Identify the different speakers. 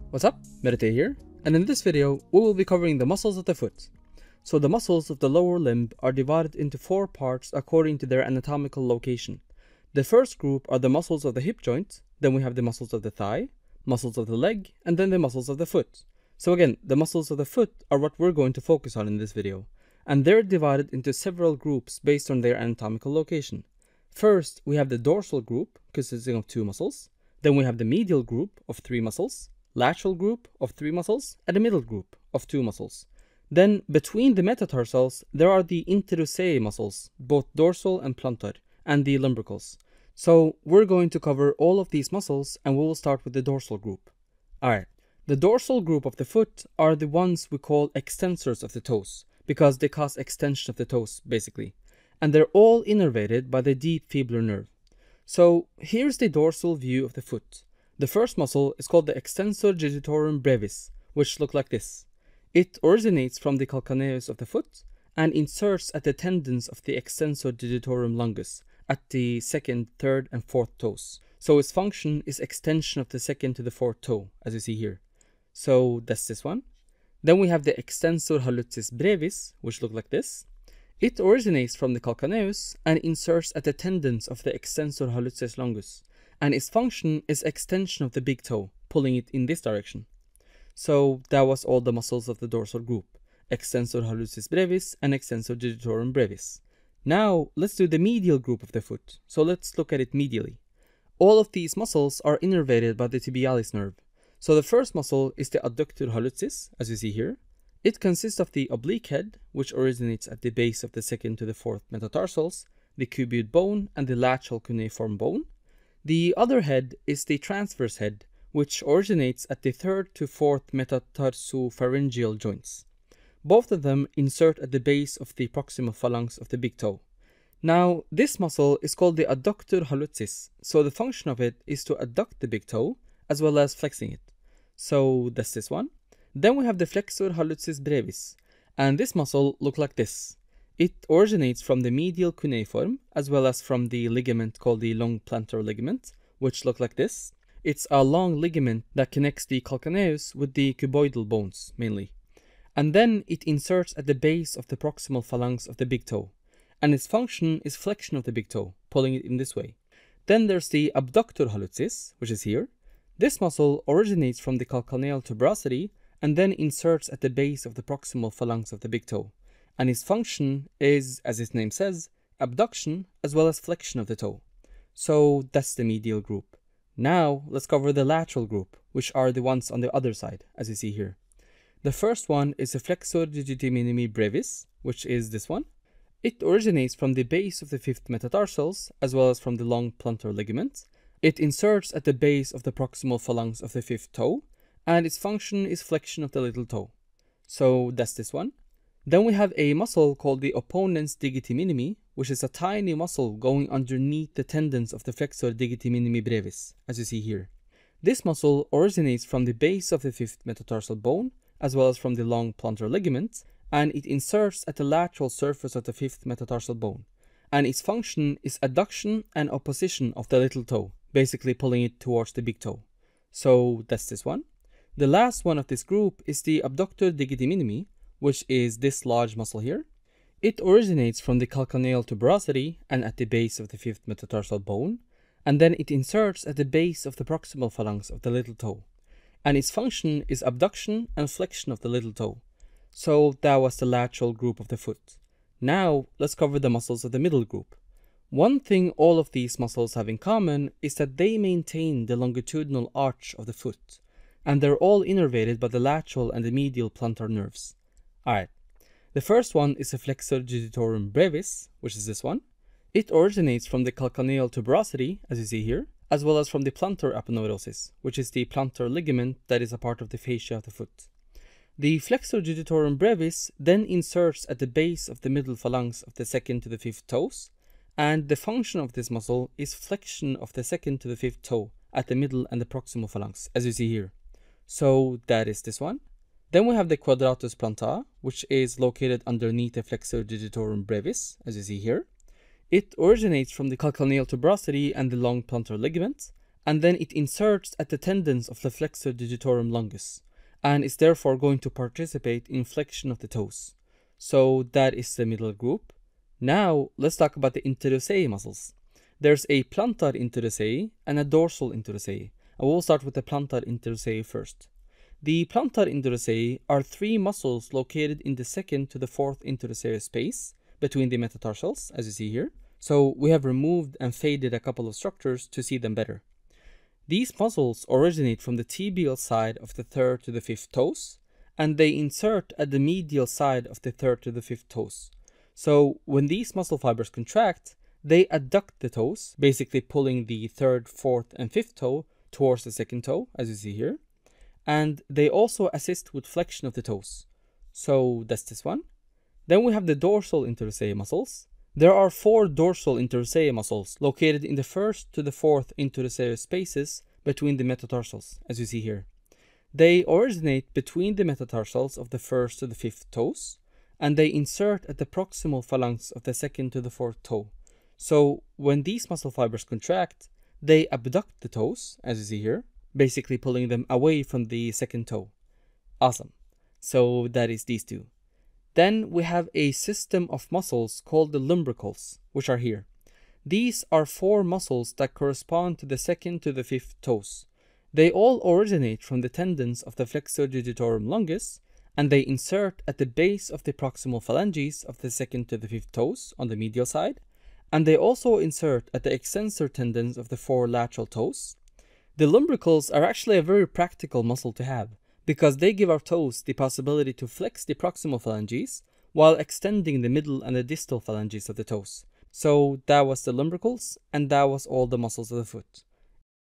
Speaker 1: What's up? Meditate here, and in this video we will be covering the muscles of the foot. So the muscles of the lower limb are divided into 4 parts according to their anatomical location. The first group are the muscles of the hip joint, then we have the muscles of the thigh, muscles of the leg, and then the muscles of the foot. So again, the muscles of the foot are what we're going to focus on in this video, and they're divided into several groups based on their anatomical location. First, we have the dorsal group consisting of 2 muscles, then we have the medial group of 3 muscles, lateral group of 3 muscles, and a middle group of 2 muscles. Then between the metatarsals there are the interossei muscles, both dorsal and plantar, and the lumbricals. So we're going to cover all of these muscles, and we will start with the dorsal group. Alright, the dorsal group of the foot are the ones we call extensors of the toes, because they cause extension of the toes basically, and they're all innervated by the deep fibular nerve. So here's the dorsal view of the foot. The first muscle is called the Extensor Digitorum Brevis, which look like this. It originates from the Calcaneus of the foot and inserts at the tendons of the Extensor Digitorum longus at the 2nd, 3rd, and 4th toes. So its function is extension of the 2nd to the 4th toe, as you see here. So that's this one. Then we have the Extensor Hallucis Brevis, which look like this. It originates from the Calcaneus and inserts at the tendons of the Extensor Hallucis longus, and its function is extension of the big toe, pulling it in this direction. So that was all the muscles of the dorsal group, Extensor Hallucis Brevis and Extensor Digitorum Brevis. Now let's do the medial group of the foot, so let's look at it medially. All of these muscles are innervated by the tibialis nerve. So the first muscle is the Adductor Hallucis, as you see here. It consists of the oblique head, which originates at the base of the 2nd to the 4th metatarsals, the cuboid bone, and the lateral cuneiform bone. The other head is the transverse head, which originates at the 3rd to 4th metatarsopharyngeal joints. Both of them insert at the base of the proximal phalanx of the big toe. Now, this muscle is called the Adductor Hallucis, so the function of it is to adduct the big toe as well as flexing it. So that's this one. Then we have the Flexor Hallucis Brevis, and this muscle looks like this. It originates from the medial cuneiform as well as from the ligament called the long plantar ligament, which look like this. It's a long ligament that connects the calcaneus with the cuboidal bones mainly. And then it inserts at the base of the proximal phalanx of the big toe, and its function is flexion of the big toe, pulling it in this way. Then there's the Abductor Hallucis, which is here. This muscle originates from the calcaneal tuberosity and then inserts at the base of the proximal phalanx of the big toe. And its function is, as its name says, abduction as well as flexion of the toe. So that's the medial group. Now let's cover the lateral group, which are the ones on the other side, as you see here. The first one is the Flexor Digiti Minimi Brevis, which is this one. It originates from the base of the 5th metatarsals as well as from the long plantar ligament. It inserts at the base of the proximal phalanx of the 5th toe, and its function is flexion of the little toe. So that's this one. Then we have a muscle called the Opponens Digiti Minimi, which is a tiny muscle going underneath the tendons of the Flexor Digiti Minimi Brevis, as you see here. This muscle originates from the base of the 5th metatarsal bone, as well as from the long plantar ligament, and it inserts at the lateral surface of the 5th metatarsal bone. And its function is adduction and opposition of the little toe, basically pulling it towards the big toe. So that's this one. The last one of this group is the Abductor Digiti Minimi, which is this large muscle here. It originates from the calcaneal tuberosity and at the base of the 5th metatarsal bone, and then it inserts at the base of the proximal phalanx of the little toe. And its function is abduction and flexion of the little toe. So that was the lateral group of the foot. Now let's cover the muscles of the middle group. One thing all of these muscles have in common is that they maintain the longitudinal arch of the foot, and they're all innervated by the lateral and the medial plantar nerves. Alright, the first one is the Flexor Digitorum Brevis, which is this one. It originates from the calcaneal tuberosity, as you see here, as well as from the plantar aponeurosis, which is the plantar ligament that is a part of the fascia of the foot. The Flexor Digitorum Brevis then inserts at the base of the middle phalanx of the 2nd to the 5th toes, and the function of this muscle is flexion of the 2nd to the 5th toe at the middle and the proximal phalanx, as you see here. So that is this one. Then we have the Quadratus Plantae, which is located underneath the Flexor Digitorum Brevis, as you see here. It originates from the calcaneal tuberosity and the long plantar ligament, and then it inserts at the tendons of the flexor digitorum longus, and is therefore going to participate in flexion of the toes. So that is the medial group. Now let's talk about the interossei muscles. There's a plantar interossei and a dorsal interossei. I will start with the plantar interossei first. The plantar interossei are three muscles located in the second to the fourth interossei space between the metatarsals, as you see here. So we have removed and faded a couple of structures to see them better. These muscles originate from the tibial side of the third to the fifth toes, and they insert at the medial side of the third to the fifth toes. So when these muscle fibers contract, they adduct the toes, basically pulling the third, fourth, and fifth toe towards the second toe, as you see here. And they also assist with flexion of the toes. So that's this one. Then we have the dorsal interossei muscles. There are 4 dorsal interossei muscles located in the first to the fourth interossei spaces between the metatarsals, as you see here. They originate between the metatarsals of the first to the fifth toes, and they insert at the proximal phalanx of the second to the fourth toe. So when these muscle fibers contract, they abduct the toes, as you see here, basically pulling them away from the second toe. Awesome. So that is these two. Then we have a system of muscles called the Lumbricals, which are here. These are 4 muscles that correspond to the second to the fifth toes. They all originate from the tendons of the flexor digitorum longus, and they insert at the base of the proximal phalanges of the second to the fifth toes on the medial side, and they also insert at the extensor tendons of the 4 lateral toes. The lumbricals are actually a very practical muscle to have, because they give our toes the possibility to flex the proximal phalanges while extending the middle and the distal phalanges of the toes. So that was the lumbricals, and that was all the muscles of the foot.